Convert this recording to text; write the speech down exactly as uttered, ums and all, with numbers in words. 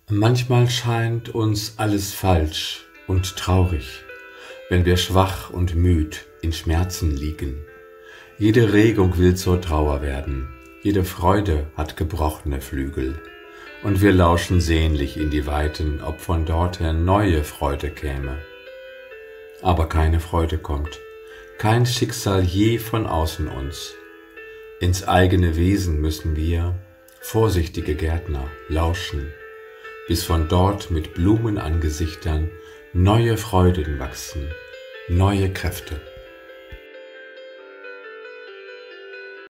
Manchmal scheint uns alles falsch und traurig, wenn wir schwach und müd in Schmerzen liegen. Jede Regung will zur Trauer werden, jede Freude hat gebrochene Flügel, und wir lauschen sehnlich in die Weiten, ob von dorther neue Freude käme. Aber keine Freude kommt, kein Schicksal je von außen uns. Ins eigene Wesen müssen wir, vorsichtige Gärtner, lauschen, bis von dort mit Blumenangesichtern neue Freuden wachsen, neue Kräfte.